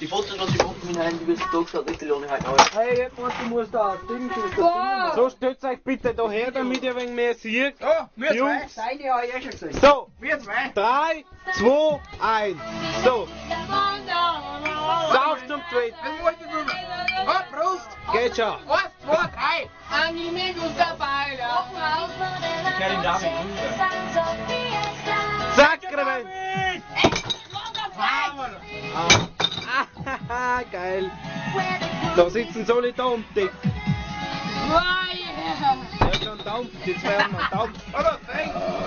Die Fotos, was ich auf meinem Handy bis da gesagt habe, die lohne ich halt noch. Hey, jetzt musst du das Ding tun. So, stützt euch bitte da her, damit ihr wegen mehr seht. Ja, wir zwei. Jungs. Deine habe ich eh schon gesehen. So, Wir zwei. 3, 2, 1. So, sauf zum Tweet. Das muss ich rüber. Oh, Prost. Geht schon. 1, 2, 3. Amigos da baila. Ich kann ihn damit rüber. Sacrament. Hammer. Geil. Da sitzen so alle Tomte. Ja, schon Tomte, jetzt werden wir Tomte. Oder, denk.